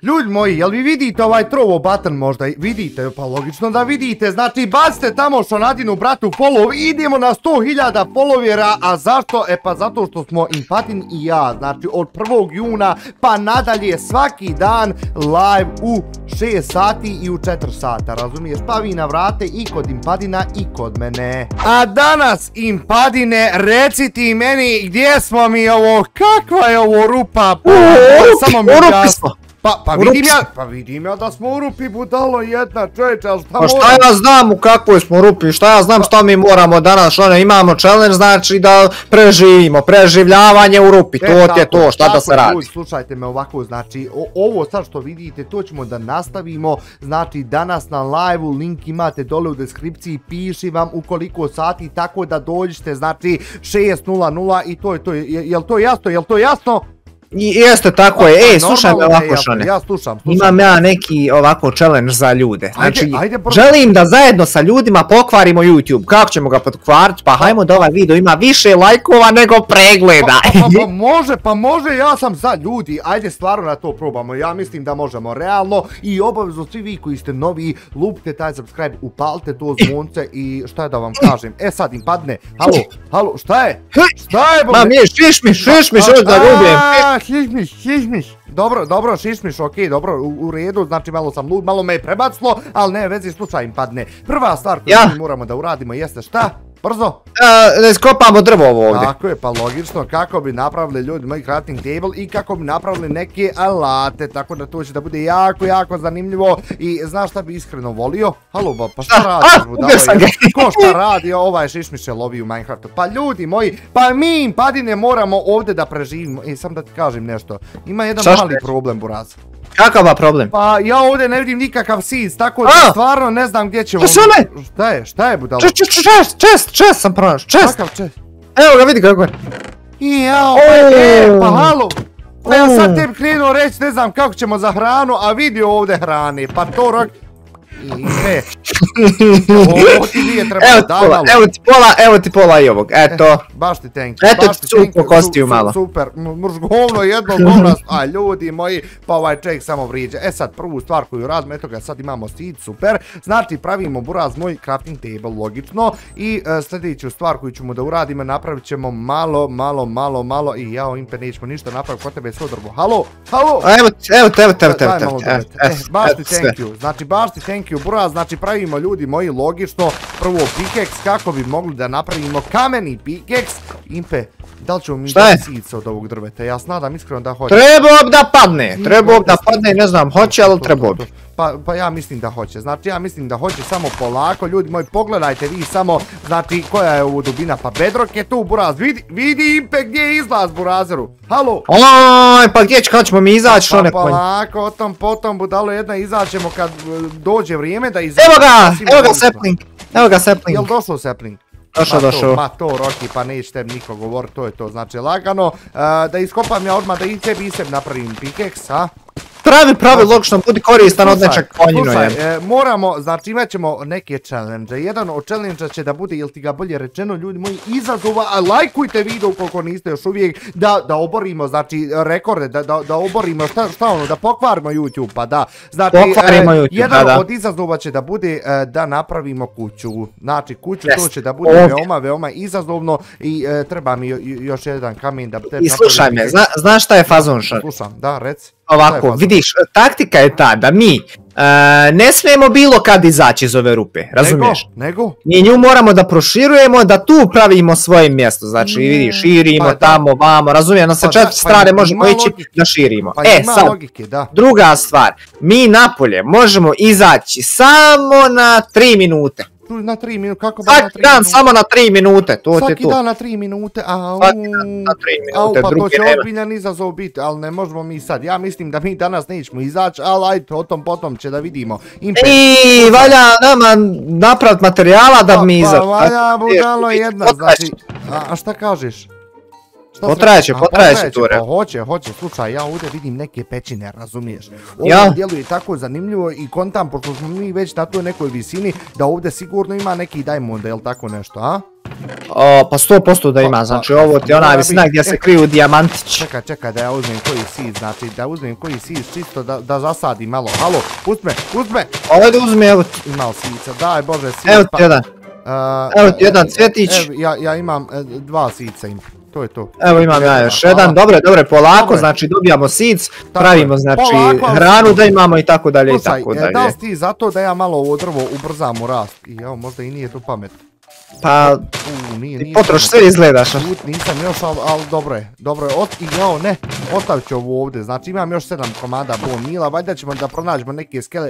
Ljudi moji, jel vi vidite ovaj trovo button možda? Vidite, pa logično da vidite. Znači, bacite tamo Šonadinu bratu follow, idemo na 100.000 followera, a zašto? E pa zato što smo Impadin i ja, znači od 1. juna pa nadalje svaki dan live u 6 sati i u 4 sata, razumiješ? Pa vi navrate i kod Impadina i kod mene. A danas, Impadine, reci ti meni gdje smo mi ovo, kakva je ovo rupa? Samo mi jasno. Pa vidim ja da smo u rupi, budalo jedna, čovječe, ali šta moramo? Pa šta ja znam u kakvoj smo rupi, šta ja znam šta mi moramo danas, što ne imamo challenge, znači da preživimo, preživljavanje u rupi, to je to, šta da se radi. Slušajte me ovako, znači, ovo sad što vidite, to ćemo da nastavimo, znači danas na live-u, link imate dole u deskripciji, piši vam u koliko sati, tako da dođete, znači 6:00 i to je to, jel to jasno, jel to jasno? Jeste, tako je. Ej, slušaj me ovako, Šone. Ja slušam. Imam ja neki ovako challenge za ljude. Znači, želim da zajedno sa ljudima pokvarimo YouTube. Kako ćemo ga pokvariti? Pa hajmo da ovaj video ima više lajkova nego pregleda. Pa može, ja sam za ljudi. Ajde stvarno na to probamo. Ja mislim da možemo realno. I obavezno svi vi koji ste novi, lupite taj subscribe, upalite to zvonce i šta je da vam kažem. E sad im padne. Halo, šta je? Ma mi je šišmiš, što da ljubim. Šišmiš. Dobro, šišmiš, okej, dobro, u redu, znači malo sam lud, malo me je prebacilo, ali ne, vezi slučaj im padne. Prva stvar koju mi moramo da uradimo jeste šta? Brzo? Da iskopamo drvo ovo ovdje. Tako je, pa logično, kako bi napravili ljudi moj crafting table i kako bi napravili neke alate, tako da to će da bude jako zanimljivo i znaš šta bi iskreno volio? Halo, pa šta radiš? Ko šta radi? Ovaj šišmiše lovi u Minecraftu. Pa ljudi moji, pa mi Impadine moramo ovdje da preživimo. Sam da ti kažem nešto, ima jedan mali problem, buraz. Kakav problem? Pa ja ovdje ne vidim nikakav seeds, tako da stvarno ne znam gdje ćemo... Šta je budalo? Čest sam pronašao, čest! Kakav čest? Evo ga, vidi kako je. Jao, pa halo! Pa ja sad tebi krenuo reći, ne znam kako ćemo za hranu, a vidi ovdje hrane, pa to rok... Ovo ti nije trebalo davalo. Evo ti pola i ovog, eto. Baš ti thank you. Eto ti supo kostiju malo. Super, mrš govno jedno govno. A ljudi moji, pa ovaj čovjek samo vrijeđa. E sad, prvu stvar koju radimo, eto ga sad imamo seed, super. Znači pravimo buraz moj crafting table, logično. I sljedeću stvar koju ćemo da uradimo, napravit ćemo malo. I jao, Impe, nećemo ništa napraviti, kod tebe je svo drvo. Halo? Evo te. Baš ti thank you, znači baš ti thank you. Buraz, znači pravimo ljudi moji logično prvo pickaxe kako bi mogli da napravimo kameni pickaxe. Impe, da li ćemo mi da sice od ovog drveta? Ja snadam iskreno da hoće. Trebao da padne, ne znam hoće, ali trebao bi. Pa ja mislim da hoće, znači ja mislim da hoće samo polako, ljudi moji pogledajte vi samo, znači koja je ovo dubina, pa bedrock je tu buraz, vidi Impe gdje je izlaz burazeru, halo? Oj, pa gdje ćemo mi izaći, što ne pojim? Polako, o tom potom budalo jedna izaćemo kad dođe vrijeme da izaći. Evo ga sapling. Jel došao sapling? Došao. Pa to Roki, pa nećete niko govoriti, to je to, znači lagano. Da iskopam ja odmah da i tebi napravim pickaxe, a? Pravi, logično, budi koristan od nečeg konjino je. Slušaj, moramo, znači imat ćemo neke challenge. Jedan od challenge će da bude, jel ti ga bolje rečeno, ljudi moji, izazova, a lajkujte video ukoliko niste još uvijek, da oborimo, znači, rekorde, da oborimo, šta ono, da pokvarimo YouTube, pa da. Znači, jedan od izazova će da bude da napravimo kuću. Znači, kuću to će da bude veoma izazovno i treba mi još jedan kamen da... I slušaj me, znaš šta je fazon? Slušam, da, reci. Ovako, vidiš, taktika je ta da mi ne smijemo bilo kad izaći iz ove rupe, razumiješ? Nego? Mi nju moramo da proširujemo, da tu pravimo svoje mjesto, znači vidiš, širimo tamo, vamo, razumiješ, sa 4 strane možemo ići da širimo. Sad, druga stvar, mi napolje možemo izaći samo na 3 minute. Na 3 minute, kako ba na 3 minute? Svaki dan samo na 3 minute, to ti je to. Svaki dan na 3 minute, Svaki dan na 3 minute, pa to će ozbiljan izazov biti, ali ne možemo mi sad. Ja mislim da mi danas nećemo izaći, ali ajde, o tom potom će da vidimo. I valja nama napraviti materijala da mi izaći. Pa valja budalo jedna, znači, a šta kažeš? Potrajeće ture. Hoće, slučaj, ja ovdje vidim neke pećine, razumiješ? Ovo djeluje tako zanimljivo i kontam, pošto smo mi već na toj nekoj visini, da ovdje sigurno ima neki diamond, jel tako nešto, a? Pa 100% da ima, znači ovo ti je ona visina gdje se kriju dijamantići. Čekaj da ja uzmem koji seed, znači da uzmem koji seed čisto da zasadim malo. Halo, uzme! Ovo da uzmi, evo ti. Imao seedca, daj Bože seed. Evo ti jedan cvjetić. Ja imam 2 seedca im. To je to. Evo imam ja još jedan, dobro, polako, znači dobijamo seeds, pravimo znači hranu da imamo i tako dalje i tako dalje. Da li ti zato da ja malo ovo drvo ubrzam u rast? I evo, možda i nije to pametno. Pa, potroš sve izgledaš. Nisam još, ali dobro je. Ne, ostavit ću ovo ovdje. Znači imam još 7 komada bone meala, valjda ćemo da pronađemo neke skele.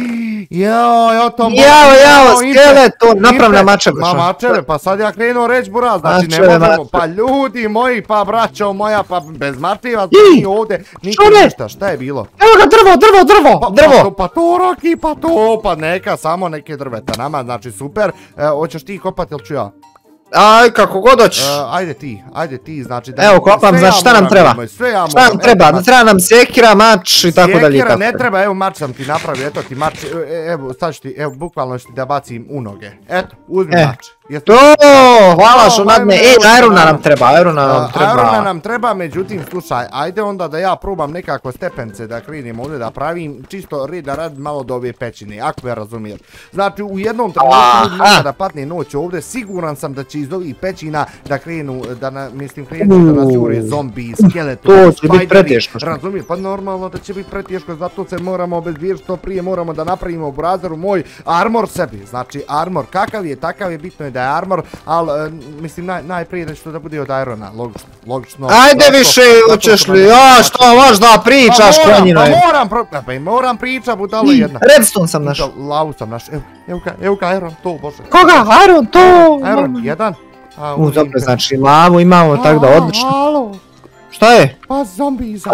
Jao, skele, to napravna mačeve. Mačeve, pa sad ja krenuo reći buraz, znači ne možemo. Pa ljudi moji, pa braćo moja, pa bez martiva, znači ovdje niko ništa, šta je bilo? Evo ga, drvo! Pa to Roki, pa neka, samo neke drveta nama, znači super. Hoćeš ti kopati ili ću ja? Aj, kako god hoćeš. Ajde ti, znači da... Evo, kopam, znači šta nam treba? Šta nam treba? Treba nam sekira, mač i tako dalje. Sekira ne treba, evo mač sam ti napravio, eto ti mač, evo, sad ću ti, evo, bukvalno ću ti da bacim u noge. Eto, uzmi mač. To, hvala što nadne, Irona nam treba. Irona nam treba, međutim, slušaj, ajde onda da ja probam nekako stepence da krenim ovdje da pravim, čisto red da radim malo do ove pećine, ako me razumiješ. Znači, u jednom trenutku da patne noć ovdje, siguran sam da će iz ovih pećina da krenu, da nas jure zombi, skeleti, spajderi, razumiješ, pa normalno da će biti preteško, zato se moramo obezbijeti što prije, moramo da napravimo u brazeru moj armor sebi, znači armor kakav je, takav je, bitno je da je armor, ali mislim najprije da će to da bude od Irona, logično. Ajde više, hoćeš li, što možda pričaš konjino je. Pa moram pričat, budalo jedna. Redstone sam našao. Lavu sam našao, evo ka Iron, to bože. Koga? Iron, to? Iron, jedan. Dobro, znači lavu imamo, tako da odlično. Halo. Šta je? Pa zombi iza.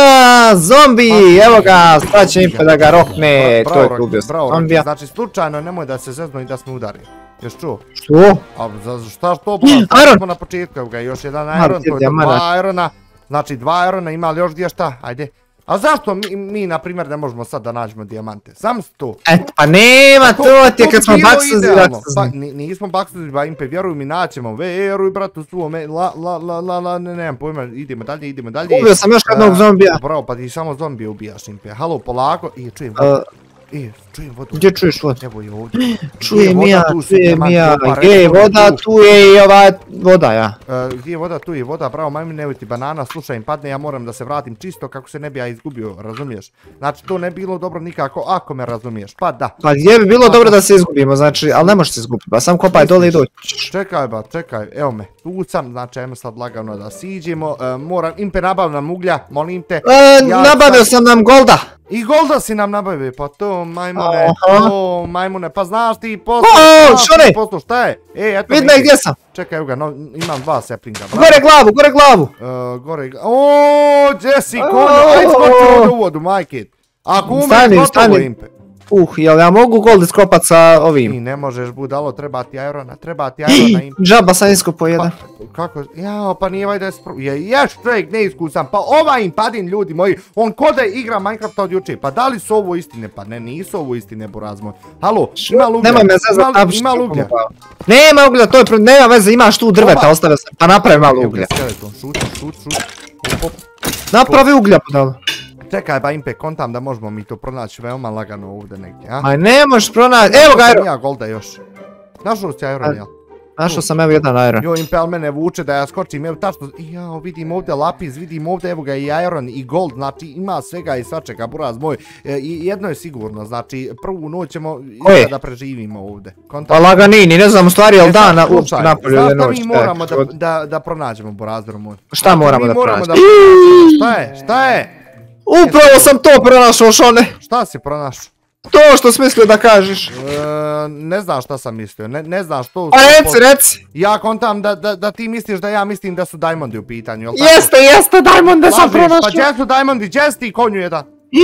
Zombi, evo ga, sad će Impe da ga rokne, to je tu ubio zombija. Znači slučajno nemoj da se zezno i da smo udari. Još čuo? Što? Šta što? Iron! Smo na početku, evo ga, još jedan Iron, to je 2 Irona. Znači 2 Irona, ima li još gdje šta? Ajde. A zašto mi, na primjer, ne možemo sad da nađemo dijamante? Sam si to. Eto, pa nema to ti je kad smo baksuzi. Pa nismo baksuzi, ba Impe, vjeruj mi, naćemo. Vjeruj, bratu, svome, nemam pojma, idemo dalje. Ubio sam još jednog zombija. Bravo, pa ti samo zombije ubijaš, Impe. Halo, polako, čujem vodu. Gdje čuješ vodu? Evo je ovdje. Čujem ja. Gdje je voda, tu je i ova voda, ja. Gdje je voda, tu je voda, bravo, majmine, evo ti banana, slušaj im padne, ja moram da se vratim čisto kako se ne bi ja izgubio, razumiješ? Znači to ne bilo dobro nikako, ako me razumiješ, pa da. Pa gdje bi bilo dobro da se izgubimo, znači, ali ne možeš se izgubiti, pa sam kopaj dole i doći. Čekaj, evo me, tu sam, znači ajmo sad lagano da siđemo, moram, Impe nabav nam uglja, molim te. Nabavio sam nam golda. I golda si nam nabavio, pa to majmune, pa znaš ti poslu, šta je? Vidme gdje sam. Čekaj, evo ga, imam 2 saplinga. Gore glavu. Oooo, Jesse, konjo, ajde skoči u vodu, majke. Ako umeš, gotovo Impe. Jel ja mogu gold iskopat sa ovim? Ti ne možeš budalo, treba ti Irona Impe. Džaba sam iskopao jedan. Kako? Jao, pa nije da je ješ čovjek neiskusan, pa ovaj Impadin, ljudi moji, on ko da igra Minecrafta od juče, pa da li su ovo istine? Pa ne, nisu ovo istine, buraz moj. Halo, ima uglja? Nemoj me zezat, ima uglja. Nema uglja, to je, nema veze, imaš tu drveta, ostavio sam, pa napravi malo uglja. Šut. Napravi uglja, podalo. Čekaj, ba Impe, kontam da možemo mi to pronaći veoma lagano ovdje negdje, a? Aj, ne možeš pronaći, evo ga Iron! Ja golda još. Našao si Iron, jel? Našao sam evo jedan Iron. Jo, Impe, ali mene vuče da ja skočim, evo tačno, jao, vidim ovdje lapis, vidim ovdje, evo ga i Iron i gold, znači ima svega i svačega, buraz moj. Jedno je sigurno, znači prvu noć ćemo da preživimo ovdje. Pa laganini, ne znam u stvari, jel dan napolju ili noć. Znaš mi moramo da pronađemo, burazor moj? Šta moramo da pronađemo? Šta je? Upravo sam to pronašao, Šone. Šta si pronašao? To što si mislio da kažeš. Ne znam šta sam mislio, ne znam što... Pa reci. Ja kontam da ti misliš da ja mislim da su Diamondi u pitanju, jel' tako? Jeste, Diamonde sam pronašao. Pa gdje su Diamondi, gdje si ti konju jedan?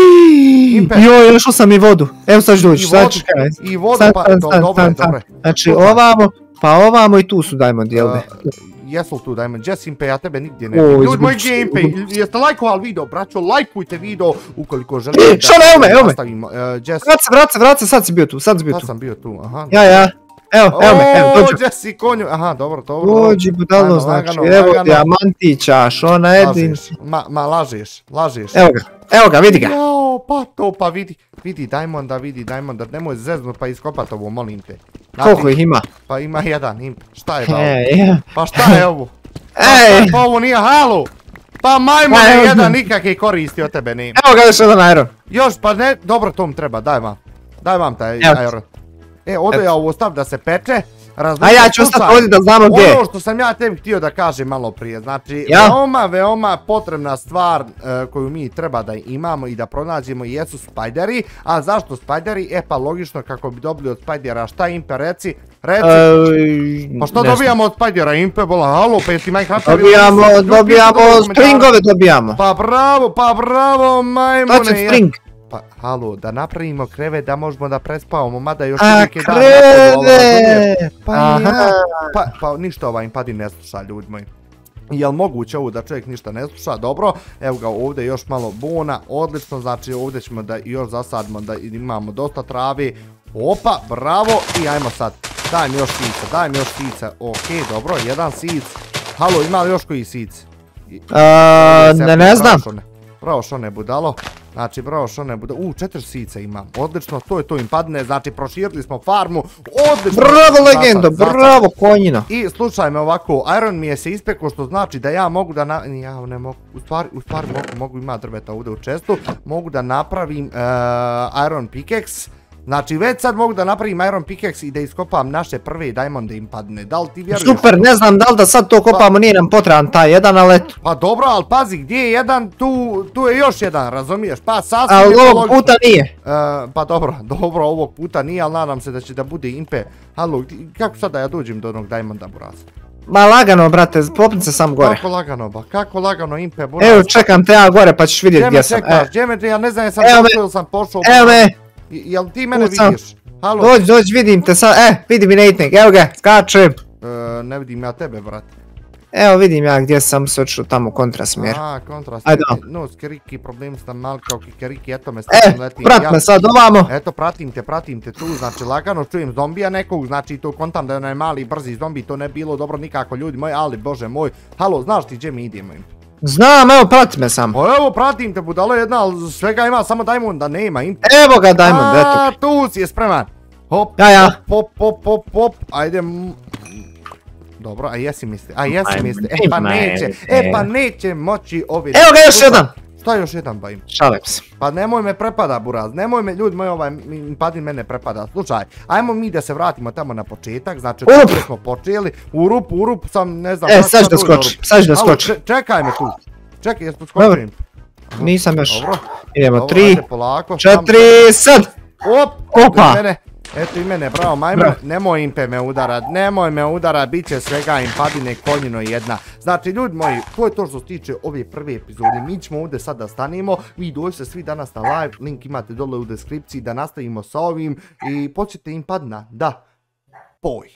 Joj, našao sam i vodu. Evo sad ću doći, sad ću kaj. I vodu, pa dobro. Znači ovamo, pa ovamo i tu su Diamondi, jel' ne? jesu li tu Diamond? Gdje si Impe, ja tebe nigdje ne vidim. Ljudi moji, gdje je Impe? Jeste lajkovali video, braćo, lajkujte video ukoliko želite da nastavimo. Vrat se, sad si bio tu. Sad sam bio tu, aha. Ja. Evo me, dođu. Gdje si konju, aha, dobro. Dođi, budalo, znači, evo dijamantića, Šona Edin. Ma, lažeš. Evo ga, vidi ga. Jao, pa to, pa vidi Diamonda, nemoj zeznut pa iskopat ovo, molim te. Koliko ih ima? Pa ima jedan, šta je dao? Pa šta je ovo? Pa ovo nije halu! Pa majmun je jedan, nikakve koristi od tebe nema. Evo ga još jedan iron. Još, pa ne, dobro to mi treba, daj vam taj iron. Ovdje ja ovo stav da se peče. A ja ću ostati ovdje da znamo gdje. Ono što sam ja tebi htio da kažem malo prije, znači veoma potrebna stvar koju mi treba da imamo i da pronađemo jesu spajderi. A zašto spajderi? Pa logično kako bi dobili od spajdera. Šta Impe, reci? Pa što dobijamo od spajdera Impe, bola, halo, pa jesi Minecraft? Dobijamo springove, dobijamo. Pa bravo, majmune. To će spring. Pa, halo, da napravimo krevet da možemo da prespavamo, mada još uvijek je dan napolju, pa ništa ovaj Impadin ne sluša, ljudi moji. Jel moguće ovo da čovjek ništa ne sluša? Dobro, evo ga ovdje još malo bona, odlično, znači ovdje ćemo da još zasadimo da imamo dosta travi. Opa, bravo, i ajmo sad, daj mi još sica, ok, dobro, jedan sic. Halo, ima li još koji sic? Ne znam. Bravo Šone budalo, znači bravo Šone budalo, 4 sice imam, odlično, to je to Impadine, znači proširili smo farmu, odlično. Bravo legendo, bravo konjina. I slušaj me ovako, iron mi je se ispekao što znači da ja mogu da, ja ne mogu, u stvari mogu ima drveta ovdje u čestu, mogu da napravim iron pickaxe. Znači već sad mogu da napravim iron pickaxe i da iskopam naše prve diamonde Impadine, da li ti vjeruješ? Super, ne znam da li da sad to kopamo, nije nam potreban taj jedan, ali eto. Pa dobro, ali pazi, gdje je jedan, tu je još jedan, razumiješ? Pa sasvim ali ovog puta nije. Pa dobro, ovog puta nije, ali nadam se da će da bude Impe. Halo, kako sad da ja dođem do onog diamonda, buraz? Ma lagano, brate, popni se sam gore. Kako lagano Impe, buraz? Evo, čekam te ja gore pa ćeš vidjeti gdje sam. Gdje me čekaš, ja ne znam jesam sam pošao. Evo me. Jel ti mene vidiš? Halo? Dođi, vidim te sad, vidi mi Natenik, evo ga, skačem. Ne vidim ja tebe, brate. Evo vidim ja gdje sam se odšao tamo kontrasmjer. Kontrasmjer, no skiriki, problem sam mal kao kikeriki, eto me stavim letim. Prat me sad ovamo. Eto, pratim te tu, znači lagano čujem zombija nekog, znači tu kontam da je onaj mali brzi zombi, to ne bilo dobro nikako ljudi moji, ali bože moj. Halo, znaš ti gdje mi idemo? Znam, evo prati me sam. Evo pratim te budalo jedna, ali svega ima, samo Diamonda nema. Evo ga Diamond, eto. Tu si je spreman. Hop, hop, ajde. Dobro, a jesi misli, pa neće moći ovi... Evo ga još jedan. Šta još jedan ba im? Šalim se. Pa nemoj me prepada buraz, nemoj me, ljudi moji ovaj Impadin mene prepada. Slušaj, ajmo mi da se vratimo tamo na početak, znači od gdje smo počeli, u rupu sam ne znam... sad ću da skoči, Čekaj me tu, čekaj, jesmo skočim. Nisam još, idemo 3, 4, sad! Opa! Eto i mene, bravo majmo, nemoj Impe me udarat, bit će svega Impadine konjino jedna. Znači ljudi moji, to je to što se tiče ove prve epizode, mi ćemo ovdje sad da stanemo, vi dođete svi danas na live, link imate dole u deskripciji da nastavimo sa ovim i počnete Impadina, da, poj.